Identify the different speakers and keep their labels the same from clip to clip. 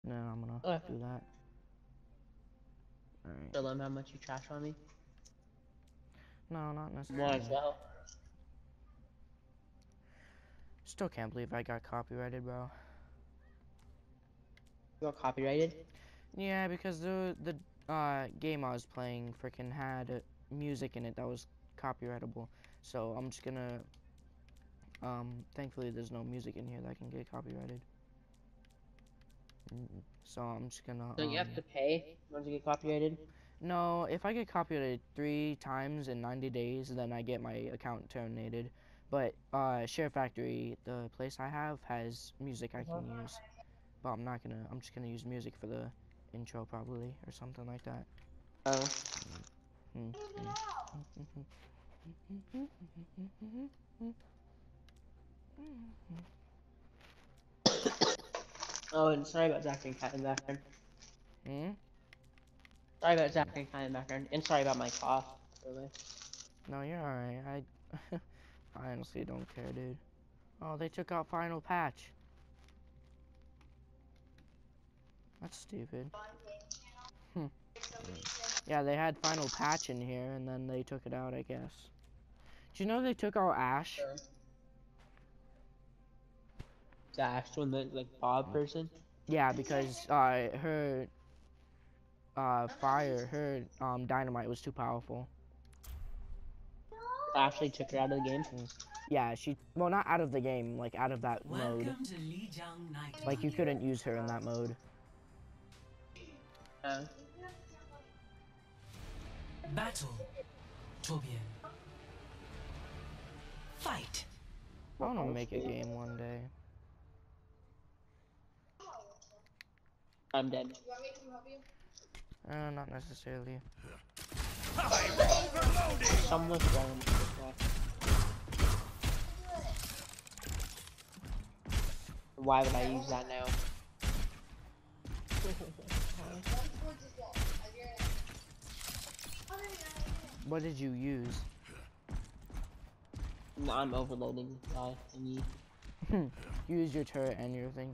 Speaker 1: And then I'm gonna
Speaker 2: Okay.
Speaker 1: do that. Alright.
Speaker 2: Tell them how much you trash on me.
Speaker 1: No, not
Speaker 2: Might as
Speaker 1: necessarily.
Speaker 2: well.
Speaker 1: Still can't believe I got copyrighted, bro.
Speaker 2: You got copyrighted?
Speaker 1: Yeah, because the game I was playing freaking had music in it that was copyrightable. So I'm just gonna thankfully there's no music in here that can get copyrighted. So I'm just gonna
Speaker 2: Don't you have to pay once you get copyrighted?
Speaker 1: no, if I get copyrighted 3 times in 90 days, then I get my account terminated. But Share Factory, the place I have, has music I can use. But I'm just gonna use music for the intro probably or something like that.
Speaker 2: Oh. Oh, and sorry about Zach and Cat in the background. Sorry about Zach and Cat in the background. And sorry about my cough, by the way.
Speaker 1: No, you're alright. I honestly don't care, dude. Oh, they took out Final Patch. That's stupid. Yeah, they had Final Patch in here, and then they took it out, I guess. Do you know they took out Ash?
Speaker 2: Zach, one the like Bob person.
Speaker 1: Yeah, because her her dynamite was too powerful.
Speaker 2: Actually took her out of the game.
Speaker 1: Yeah, well, not out of the game, like out of that mode. Like you couldn't use her in that mode.
Speaker 3: Battle, Torbjorn. Fight.
Speaker 1: I want to make a game one day.
Speaker 2: I'm dead.
Speaker 1: Not necessarily.
Speaker 2: Someone's wrong with this guy. Why would I use that now?
Speaker 1: What did you use?
Speaker 2: No, I'm overloading this guy.
Speaker 1: Use your turret and your thing.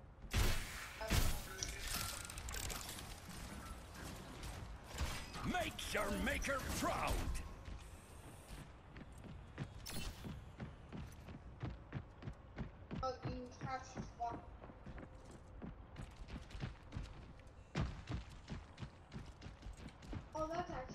Speaker 4: Make your maker proud.
Speaker 5: Oh, you have one. Oh, that's actually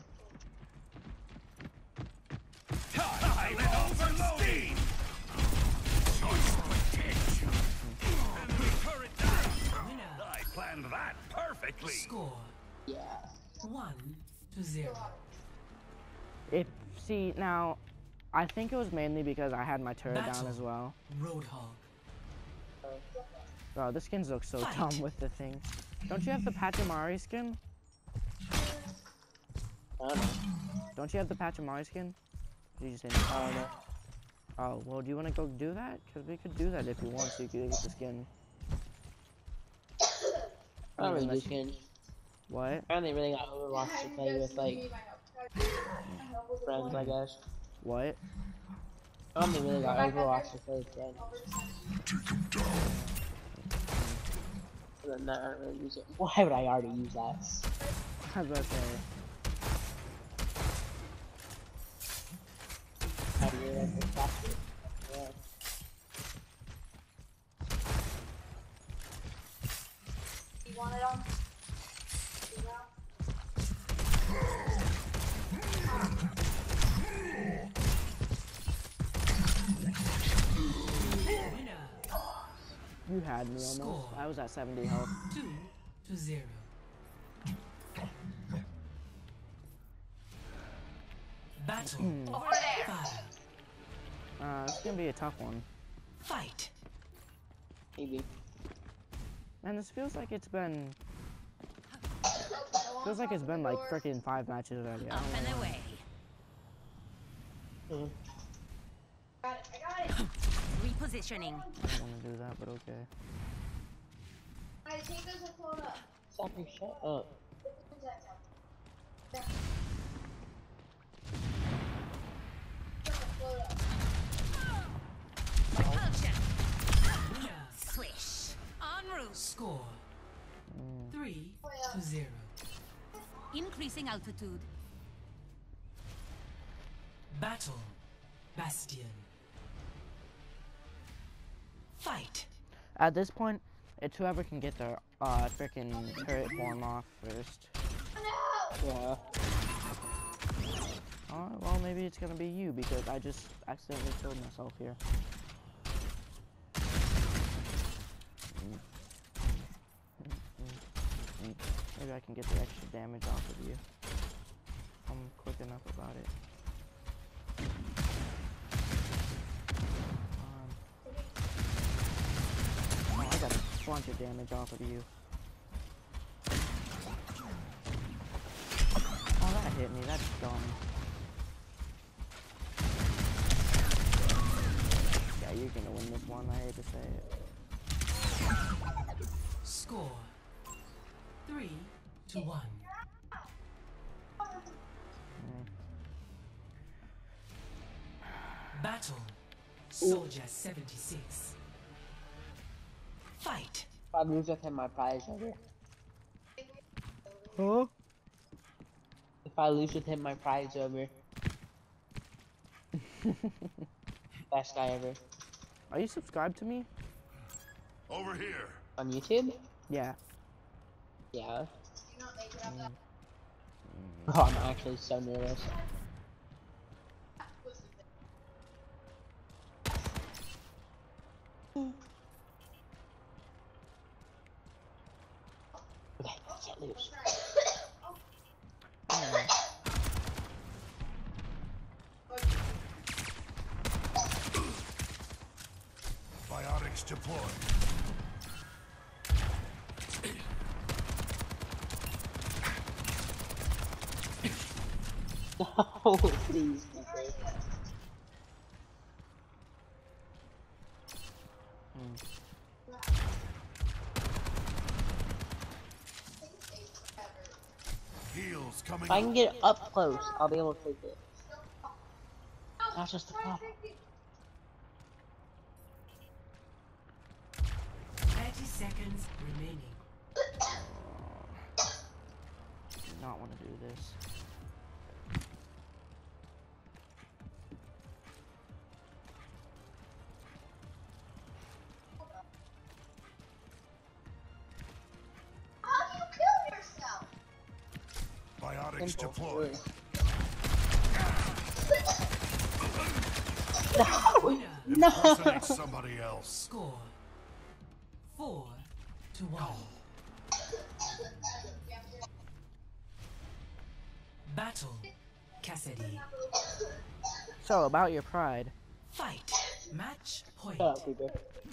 Speaker 5: cool.
Speaker 4: Time overloading. Choice potential. Enemy turret down.
Speaker 3: Winner.
Speaker 4: I planned that perfectly.
Speaker 3: Score
Speaker 2: Yeah.
Speaker 3: 1-0.
Speaker 1: See now, I think it was mainly because I had my turret down as well.
Speaker 3: Roadhog.
Speaker 1: Bro, the skins look so
Speaker 3: Fight.
Speaker 1: dumb with the thing. Don't you have the Pachimari skin?
Speaker 2: I don't know.
Speaker 1: Don't you have the Pachimari skin? Did you say no?
Speaker 2: I don't know.
Speaker 1: Oh, well, do you want to go do that? Because we could do that if you want, so you could get the skin.
Speaker 2: I don't really do skins.
Speaker 1: What?
Speaker 2: I only really got Overwatch to play with, like, friends, I guess.
Speaker 1: What?
Speaker 2: I only really got Overwatch to play with friends. Other than that, I don't really use it. Why would I already use that?
Speaker 1: I was about to say.
Speaker 2: How do you like the faster? Yeah.
Speaker 5: You want it on?
Speaker 3: Winner.
Speaker 1: You had me almost.
Speaker 3: Score.
Speaker 1: I was at 70 health.
Speaker 3: 2-0. Battle. Fire.
Speaker 1: It's gonna be a tough one.
Speaker 3: Fight.
Speaker 2: Maybe.
Speaker 1: And this feels like it's been... Feels like it's been like freaking 5 matches already. I
Speaker 6: Up
Speaker 1: don't
Speaker 6: and
Speaker 1: know.
Speaker 6: away.
Speaker 5: Got it. I got it.
Speaker 6: Repositioning.
Speaker 1: I don't want to do that, but okay.
Speaker 5: I take this and float up.
Speaker 2: Stop your shut up.
Speaker 5: Who's that from? Yeah. Float up.
Speaker 6: Repulsion.
Speaker 3: Winner.
Speaker 6: Swish. En route.
Speaker 3: Score to 0.
Speaker 6: Increasing altitude.
Speaker 3: Battle. Bastion. Fight.
Speaker 1: At this point, it's whoever can get their freaking turret form off first.
Speaker 2: Yeah.
Speaker 1: Well, maybe it's gonna be you because I just accidentally killed myself here. Maybe I can get the extra damage off of you. I'm quick enough about it. Oh, I got a bunch of damage off of you. Oh, that hit me. That's dumb. Yeah, you're gonna win this one. I hate to say it.
Speaker 3: Score 3 to 1. Battle. Soldier 76. Fight.
Speaker 2: If I lose with him, my prize over.
Speaker 1: Huh?
Speaker 2: If I lose with him, my prize over. Best guy ever.
Speaker 1: Are you subscribed to me?
Speaker 4: Over here.
Speaker 2: On YouTube?
Speaker 1: Yeah.
Speaker 2: Yeah.
Speaker 1: Mm.
Speaker 2: Oh, I'm actually so nervous. Okay, can't lose.
Speaker 4: Biotics deployed.
Speaker 2: No, please, people.
Speaker 4: Heals coming
Speaker 2: If I can
Speaker 4: up.
Speaker 2: get up close, I'll be able to take it. That's just the problem.
Speaker 3: 30 seconds remaining.
Speaker 1: Do not want to do this.
Speaker 5: How do you kill yourself?
Speaker 4: Biotics
Speaker 2: Simple.
Speaker 4: deployed.
Speaker 2: No!
Speaker 4: Impersonate somebody else.
Speaker 3: Score 4 to 1. Battle. Cassidy.
Speaker 1: So, about your pride.
Speaker 3: Fight. Match point.
Speaker 2: Shut up, people.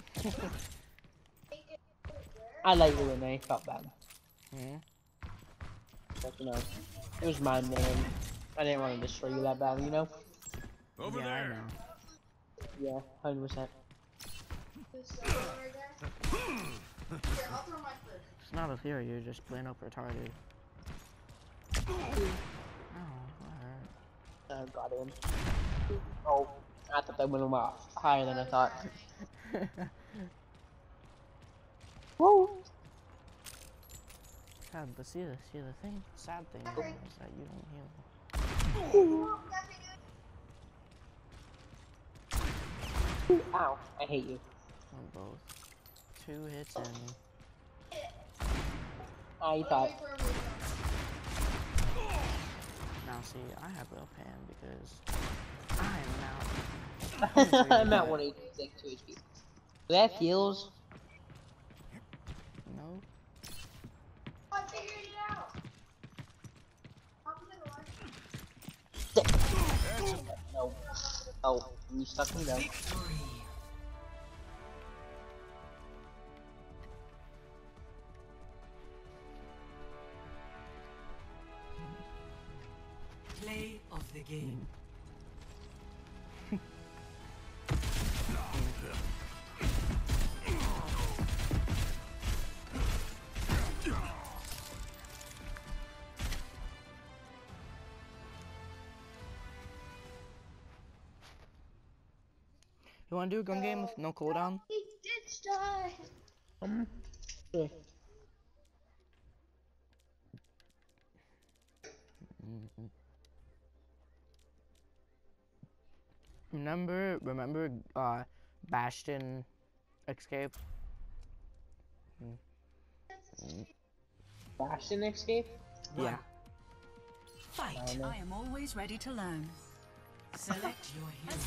Speaker 2: I like you when I felt bad.
Speaker 1: Hmm?
Speaker 2: But, you know, it was my name. I didn't want to destroy you that bad, you know?
Speaker 4: Over
Speaker 1: Yeah, I
Speaker 4: there.
Speaker 1: know.
Speaker 2: Yeah, 100%.
Speaker 1: It's not a theory, you're just plain up retarded. Oh, alright.
Speaker 2: Got him. Oh, I thought that went a lot higher than I thought. Woo!
Speaker 1: God, but see the thing, sad thing is that you don't heal.
Speaker 2: Ow, I hate you.
Speaker 1: On both. 2 hits and
Speaker 2: I thought.
Speaker 1: now see, I have a pan because I am now.
Speaker 2: I'm at 186 2 HP. Do they have heals?
Speaker 1: No.
Speaker 5: I figured it out.
Speaker 2: No. Oh, you stuck me though.
Speaker 3: Victory. Play of the game.
Speaker 1: You wanna do a gun game with no cooldown?
Speaker 5: He did die.
Speaker 2: Sure.
Speaker 1: Remember, Bastion Escape?
Speaker 2: Bastion escape?
Speaker 1: Yeah.
Speaker 3: Fight.
Speaker 6: I am always ready to learn.
Speaker 3: Select your hero.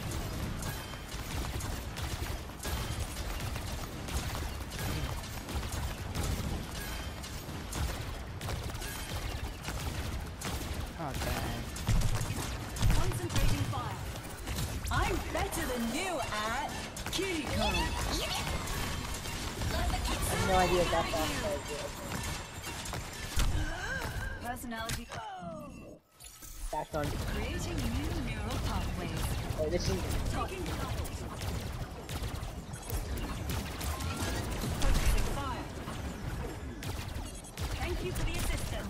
Speaker 1: Okay.
Speaker 6: Concentrating fire. I'm better than you at Kiriko.
Speaker 2: I have no idea if that's offside.
Speaker 6: Personality.
Speaker 2: Dash on.
Speaker 6: Creating new neural pathways.
Speaker 2: Oh, this is.
Speaker 6: Taking focusing fire. Thank you for the assistance.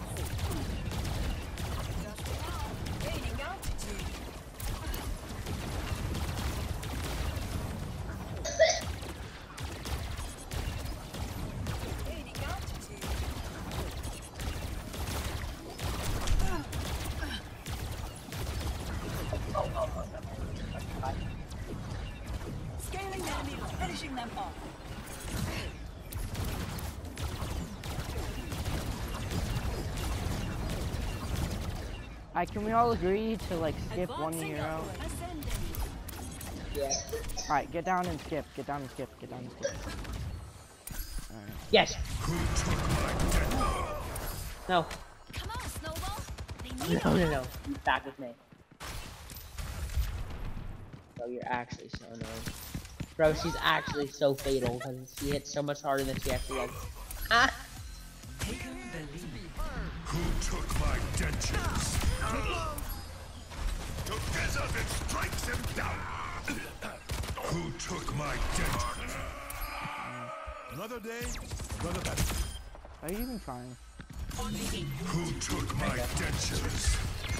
Speaker 6: Gaining altitude. Gaining altitude. Scaling enemy, finishing them off.
Speaker 1: Can we all agree to like skip one
Speaker 6: Advancing
Speaker 1: hero?
Speaker 6: upward. Ascending.
Speaker 2: Yeah.
Speaker 1: Alright, get down and skip. Get down and skip. Get down and skip. Alright.
Speaker 2: Yes. No.
Speaker 6: Come on, Snowball. They need
Speaker 2: No. You back with me. Bro, you're actually so annoying. Bro, she's actually so fatal because she hits so much harder than she actually does. Ah!
Speaker 3: Taken the lead.
Speaker 4: Who took my dentures? Together it strikes him down. Who took my dentures? Another day, another battle.
Speaker 1: Are you even trying?
Speaker 4: Who took my dentures?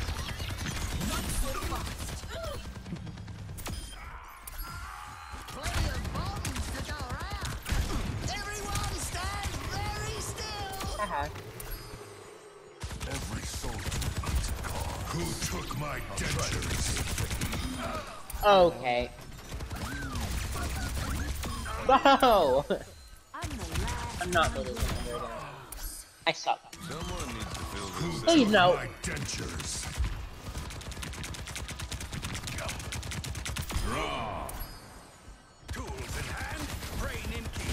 Speaker 7: Plenty of bombs to go around. Everyone stand very still.
Speaker 2: Haha.
Speaker 4: Every soldier needs a call. Who took my dentures?
Speaker 2: Okay. Whoa! I'm not really gonna go down. I suck.
Speaker 4: Someone needs to fill
Speaker 2: Please
Speaker 4: this.
Speaker 2: no.
Speaker 4: My dentures. Tools in hand, brain in key.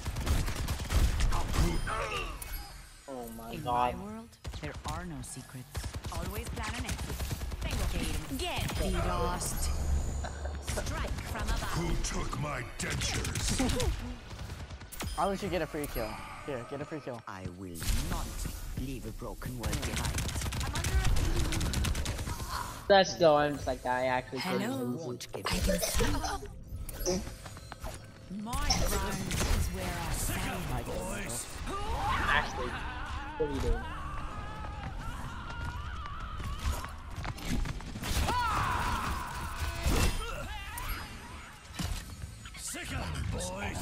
Speaker 2: Oh my
Speaker 6: In
Speaker 2: god.
Speaker 6: my world, there are no secrets. Always plan an exit. Then get lost. Strike from above.
Speaker 4: Who took my dentures?
Speaker 1: I'll let you get a free kill. Here, get a free kill.
Speaker 7: I will not leave a broken word behind.
Speaker 2: Let's go. I'm just like, I actually
Speaker 7: Hello,
Speaker 2: couldn't
Speaker 7: won't get
Speaker 6: I can see. My ground is where I stand.
Speaker 1: My goodness.
Speaker 2: Ashley, what are you doing?
Speaker 4: Sick of it, boys.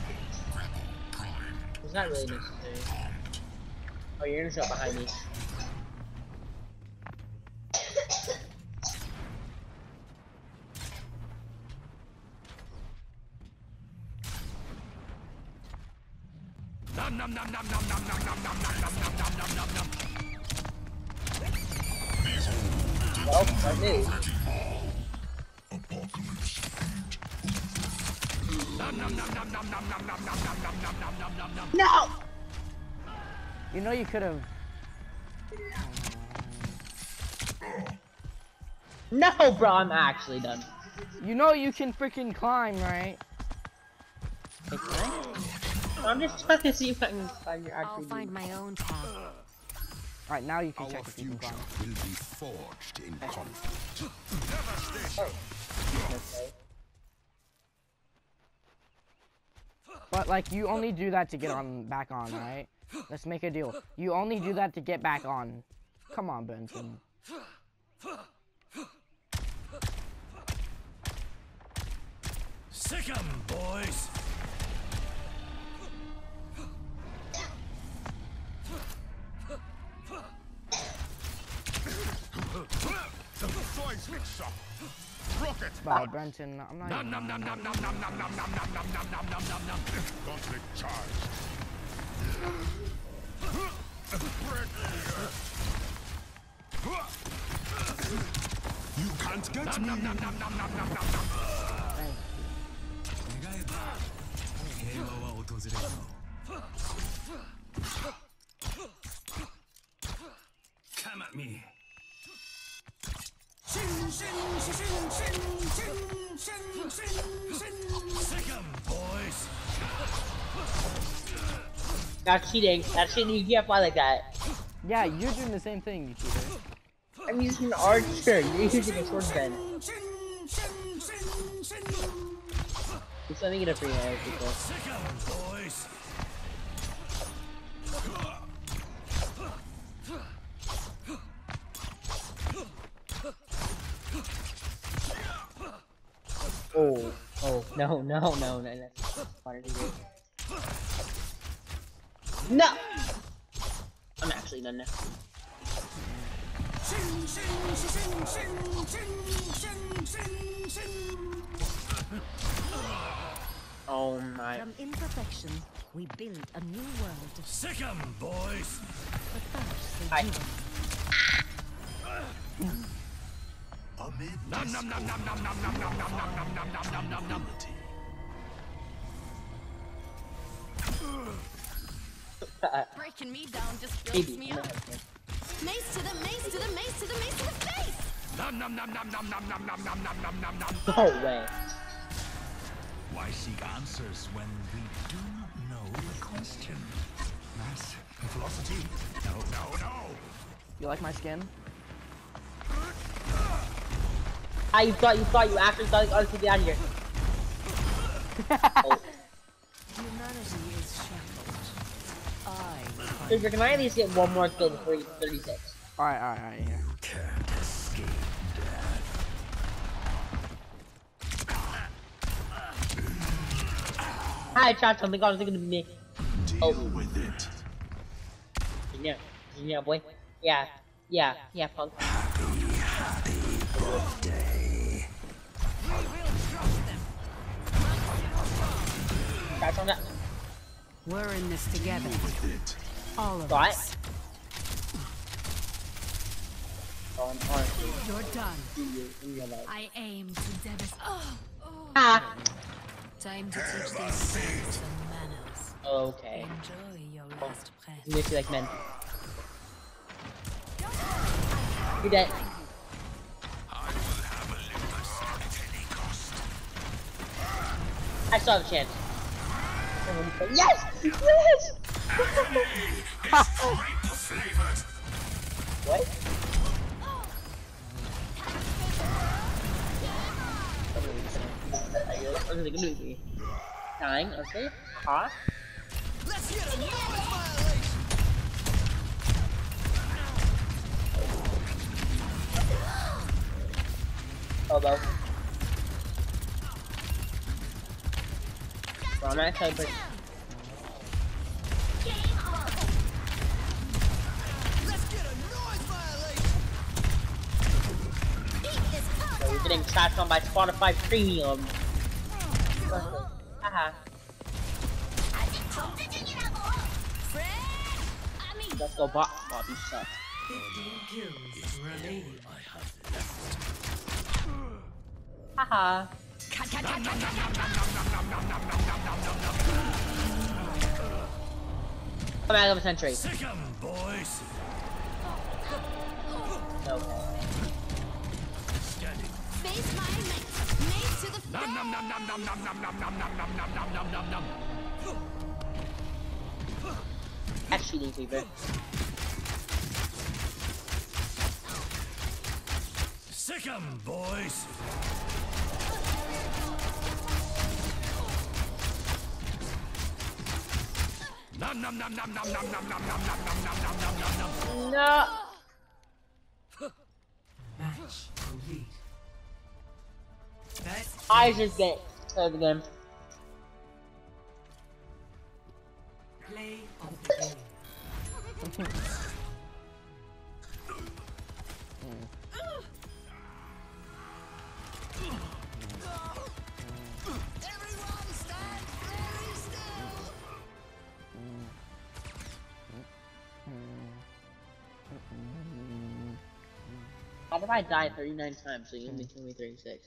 Speaker 2: It's not really necessary. Oh, you're gonna show up behind me.
Speaker 4: Nom nom nom nom nom nom nom nom nom nom nom nom nom nom nom nom.
Speaker 2: Well, I knew.
Speaker 4: Nom nom nom nom nom nom nom nom nom nom nom nom nom nom nom nom.
Speaker 2: No!
Speaker 1: You know you could have.
Speaker 2: No, bro, I'm actually done.
Speaker 1: You know you can freaking climb, right?
Speaker 2: Hey, can I? I'm just trying to see if I can find your
Speaker 6: I'll
Speaker 2: actually.
Speaker 6: find my own path.
Speaker 1: Alright, now you can
Speaker 4: Our
Speaker 1: check if you can
Speaker 4: future
Speaker 1: climb.
Speaker 4: will be forged in conflict.
Speaker 2: Okay.
Speaker 1: But like, you only do that to get on back on, right? Let's make a deal. You only do that to get back on. Come on, Benson.
Speaker 4: Sick 'em, boys.
Speaker 1: But Brenton, I'm not even...
Speaker 4: Gauntlet charge. You can't get me.
Speaker 8: Come at me. Sick 'em, boys.
Speaker 2: That's cheating. That's cheating. You can't fly like that.
Speaker 1: Yeah, you're doing the same thing, you cheater.
Speaker 2: I'm using an archer. You're using a swordsman. Just let me get a free hand, people.
Speaker 8: Sick 'em, boys.
Speaker 2: Oh, oh, no, no, no, no, that's harder to do. No! I'm actually done now. Oh my.
Speaker 6: From imperfection, we build a new world.
Speaker 8: Sick 'em, boys.
Speaker 6: But first, they
Speaker 2: Hi.
Speaker 6: do.
Speaker 4: Amid
Speaker 8: Nom nom nom nom nom nom nom nom nom nom nom nom nom nom nom nom.
Speaker 6: Breaking me down just
Speaker 2: Baby.
Speaker 6: builds me up. Mace to the mace to the mace to the mace to the face!
Speaker 8: Nom nom nom nom nom nom nom nom nom nom nom nom nom.
Speaker 2: No way.
Speaker 8: Why seek answers when we do not know the question? Mass velocity? No, no, no.
Speaker 1: You like my skin?
Speaker 2: Ah, you actually thought, oh, get out of here. Oh.
Speaker 6: Humanity is shackled.
Speaker 2: Dude, can I at least get one more kill before you 36?
Speaker 1: Alright, yeah.
Speaker 8: Can't escape death.
Speaker 2: I tried something, I was thinking of me.
Speaker 4: deal with it.
Speaker 2: Yeah, boy. Yeah, punk. Try something.
Speaker 6: We're in this together.
Speaker 4: With it.
Speaker 6: All of
Speaker 2: Right.
Speaker 6: us.
Speaker 2: Honestly,
Speaker 6: You're done.
Speaker 2: in real life.
Speaker 6: I aim to devastate. Oh,
Speaker 2: Ah!
Speaker 6: time to teach these souls some manners.
Speaker 2: Okay.
Speaker 6: Enjoy your last breath.
Speaker 2: You make me like men. You're dead. I still have a chance. Yes! Yes! What? What are they gonna do? Dying, okay. Huh?
Speaker 7: Let's get a noise violation.
Speaker 2: Elbow. Well, I'm not excited, but
Speaker 7: Let's get a noise violation.
Speaker 2: we're getting trashed on by Spotify Premium. Haha. Let's go, Bobby, sucks.
Speaker 3: 15 kills remaining.
Speaker 2: Haha. Come out of a century.
Speaker 8: Sick 'em, boys.
Speaker 2: Okay.
Speaker 8: Standing.
Speaker 6: Face my mace. Mace to the
Speaker 8: Nom nom nom nom nom nom nom nom nom nom nom nom nom nom nom nom.
Speaker 2: That's cheating, Creeper.
Speaker 8: Sick 'em, boys. Nom nom nom nom nom nom nom nom nom nom nom nom nom nom nom nom.
Speaker 2: No.
Speaker 3: Match complete. Best
Speaker 2: I just get killed again.
Speaker 3: play of the game.
Speaker 2: How did I die 39 times so you only kill me 36?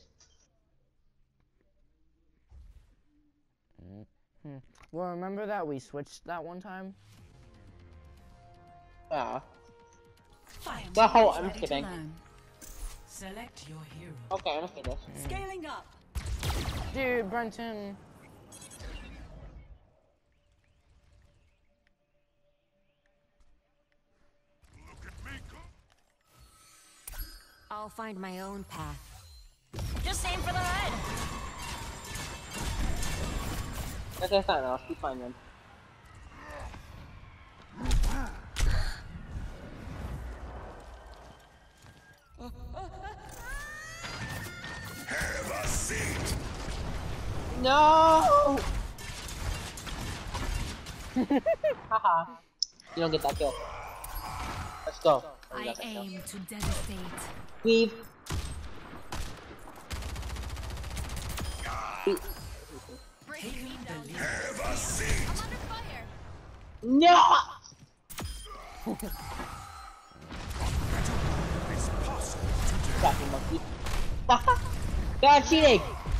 Speaker 1: Well, remember that we switched that one time?
Speaker 2: Ah.
Speaker 6: Fight.
Speaker 2: Well, I'm
Speaker 6: Ready to
Speaker 2: kidding.
Speaker 6: learn.
Speaker 3: Select your hero.
Speaker 2: Okay, I'm gonna this.
Speaker 6: Scaling up.
Speaker 1: Dude, Brenton.
Speaker 9: I'll find my own path. Just aim for the head.
Speaker 2: Okay, fine, I'll keep fine then.
Speaker 4: Have a seat.
Speaker 2: No! Haha. You don't get that kill. Let's go. Oh, you
Speaker 6: I
Speaker 2: got that kill.
Speaker 6: aim to devastate.
Speaker 2: Weave.
Speaker 4: Have a seat.
Speaker 2: No!
Speaker 4: It's possible today.
Speaker 2: Fucking monkey. God, cheating!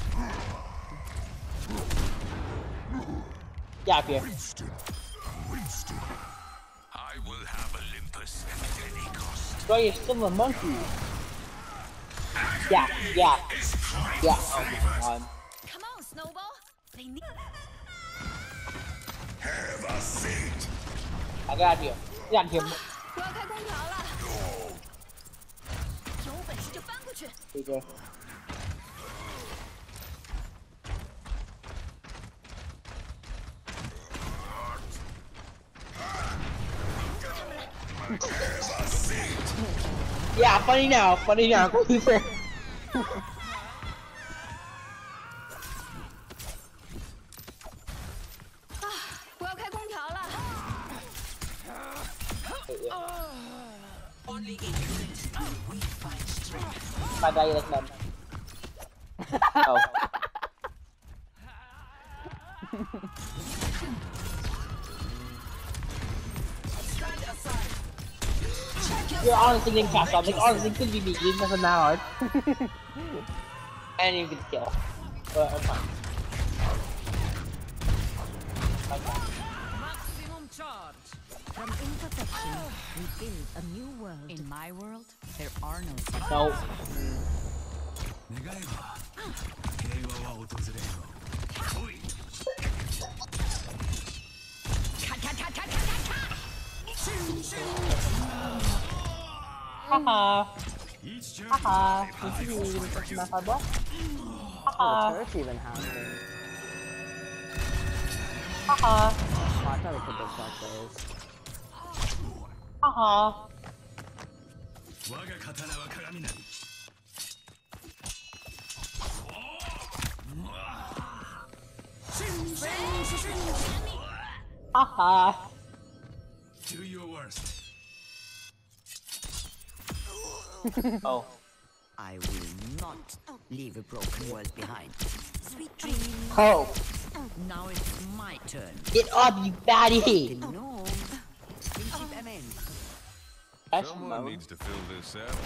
Speaker 2: Get up here.
Speaker 4: Wasted. Wasted. I will have Olympus at any cost.
Speaker 2: Bro, you're still a monkey. Yeah, yeah. Yeah, oh my god.
Speaker 9: Come on, Snowball. They need.
Speaker 4: Have a seat.
Speaker 2: I got you. Get out of here.
Speaker 9: 我要开空调了。有本事就翻过去。
Speaker 2: DJ. Yeah, funny now, funny now.
Speaker 9: 我要开空调了。
Speaker 3: Only in unity we find strength.
Speaker 2: Patay like that. Oh. You're honestly getting cast off. Like, honestly, could be me. It's nothing that hard. And you can kill. But I'm fine.
Speaker 6: Maximum charge.
Speaker 9: From imperfection, we build a new world.
Speaker 6: In my world, there are no secrets.
Speaker 2: No.
Speaker 8: 願えば平和は訪れる。来い。
Speaker 2: Haha.
Speaker 8: Each journey
Speaker 2: Haha. This is really such a map, boy.
Speaker 1: Oh,
Speaker 2: Haha.
Speaker 1: the turret even has things.
Speaker 2: Haha.
Speaker 1: Oh, I thought I could deflect those.
Speaker 2: Haha.
Speaker 8: 我が刀は鏡なり。
Speaker 2: Haha.
Speaker 8: Do your worst.
Speaker 2: Oh.
Speaker 10: I will not leave a broken world behind.
Speaker 9: Sweet dreams.
Speaker 2: Oh.
Speaker 10: Now it's my turn.
Speaker 2: Get up, you baddie.
Speaker 10: No. Keep them in.
Speaker 2: That's
Speaker 4: Someone
Speaker 2: low.
Speaker 4: needs to fill this out.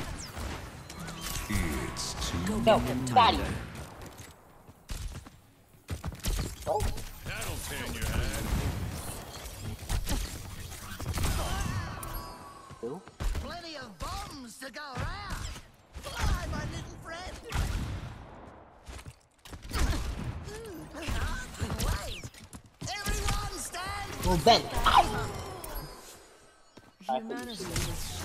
Speaker 4: It's too
Speaker 2: Go, baddie. Oh.
Speaker 4: That'll tan your head.
Speaker 2: Two.
Speaker 7: Plenty of bombs to go around. Fly, my little friend. Can't wait. Everyone stand.
Speaker 2: Well, Ben. Ow.
Speaker 9: Humanity is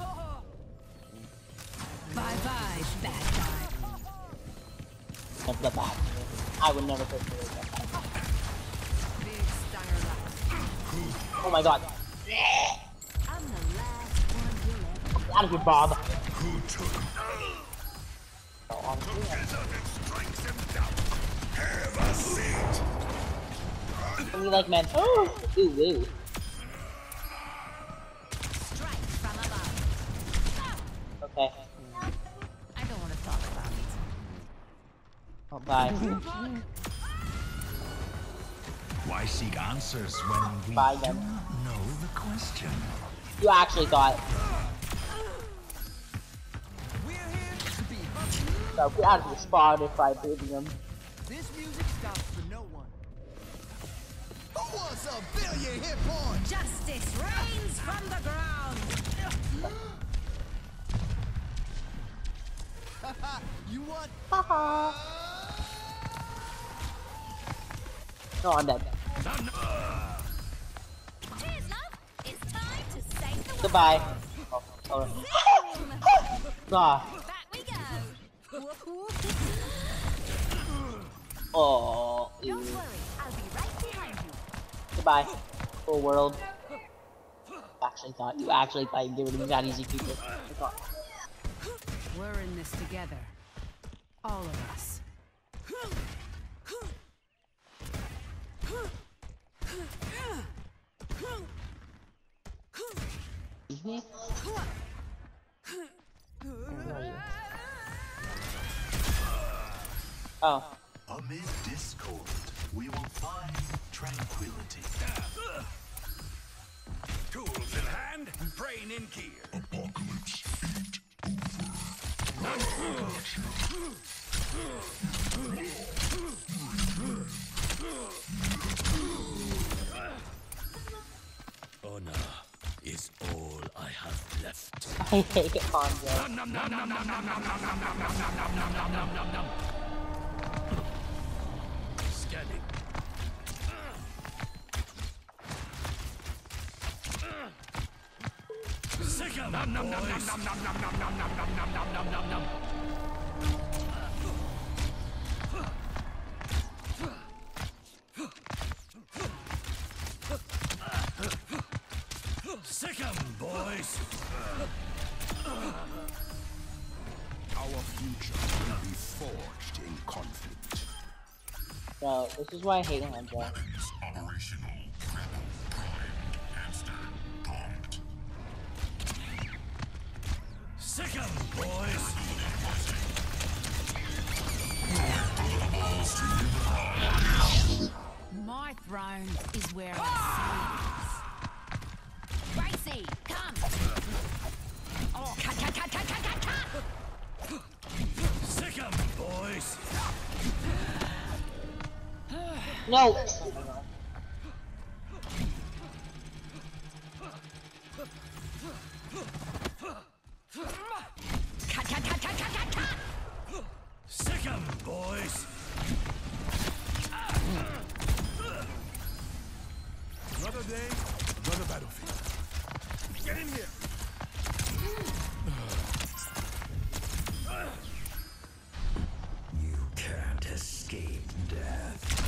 Speaker 6: Bye-bye, bad guy.
Speaker 2: Never the bad. I would never take it.
Speaker 6: Big stanger left.
Speaker 2: Oh my god.
Speaker 9: I'm the last one you'll ever.
Speaker 2: Out of here, Bob.
Speaker 4: Who took
Speaker 2: Oh, honestly,
Speaker 4: strikes him down? Have a seat.
Speaker 2: I mean, like, man. Oh, ooh, ooh.
Speaker 6: Strike from above.
Speaker 2: Okay.
Speaker 6: I don't want to talk about it.
Speaker 2: Oh, bye.
Speaker 8: Why seek answers when we
Speaker 2: Bye,
Speaker 8: do
Speaker 2: then.
Speaker 8: not know the question?
Speaker 2: You actually thought. So get out of your Spotify premium.
Speaker 7: This music stops for no one. Who wants a billion hit points?
Speaker 6: Justice reigns from the ground.
Speaker 7: You want?
Speaker 2: No, I'm dead.
Speaker 6: Cheers, love. It's time to save the world.
Speaker 2: Goodbye. Oh, ah.
Speaker 6: Back we go. Whoop, whoop.
Speaker 2: Oh.
Speaker 6: Don't worry, I'll be right behind you.
Speaker 2: Goodbye. Full world. You actually thought you'd get rid of that easy people.
Speaker 6: We're in this together. All of us.
Speaker 2: Excuse me? Oh.
Speaker 8: Amid discord, we will find tranquility.
Speaker 4: Tools in hand, brain in gear. Apocalypse Honor is all I have left.
Speaker 2: I hate Hanzo.
Speaker 4: Scanning. Sick 'em, boys. Sick 'em, boys.
Speaker 8: Our future will be forged in conflict.
Speaker 2: Bro, this is why I hate Hanzo.
Speaker 4: Operational. Prime. Hamster. Bombed. Sick 'em, boys.
Speaker 6: My throne is where I sit. Racy, come! Oh, cut!
Speaker 4: Sick 'em, boys.
Speaker 2: No!
Speaker 6: Cut!
Speaker 4: Sick 'em, boys. Another day, another battlefield. Get in here.
Speaker 8: You can't escape death.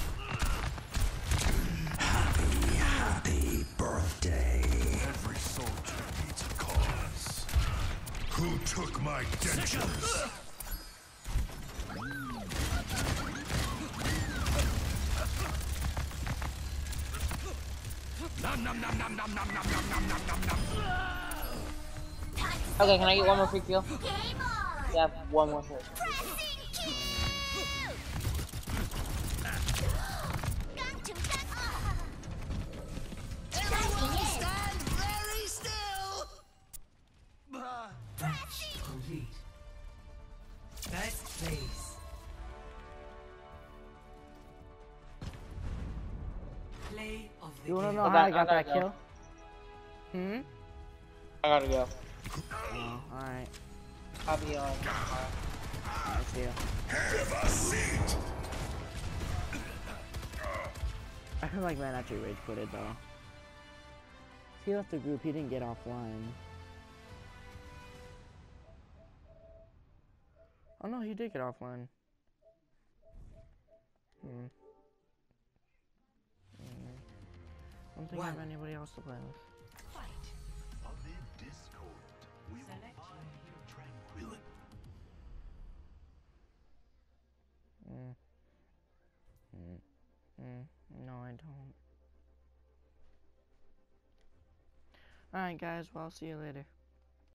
Speaker 8: Happy birthday.
Speaker 4: Every soldier needs a cause.
Speaker 8: Who took my dentures?
Speaker 2: Okay, can I get one more free kill? Yeah, one more free.
Speaker 7: Everyone stand very still.
Speaker 3: Match complete. Best place. Play of the
Speaker 1: You wanna
Speaker 3: game.
Speaker 1: know
Speaker 2: I
Speaker 1: how I
Speaker 2: got-
Speaker 1: got
Speaker 2: I
Speaker 1: that
Speaker 2: gotta
Speaker 1: kill? Hmm?
Speaker 2: I gotta go.
Speaker 1: Oh, alright.
Speaker 2: I'll be on.
Speaker 1: I see ya.
Speaker 4: Have a seat.
Speaker 1: I feel like man actually rage quitted though. He left the group, he didn't get offline. Oh no, he did get offline. I don't think I have anybody else to play with.
Speaker 8: Amid discord, we will find tranquility.
Speaker 1: No, I don't. Alright guys, well I'll see you later.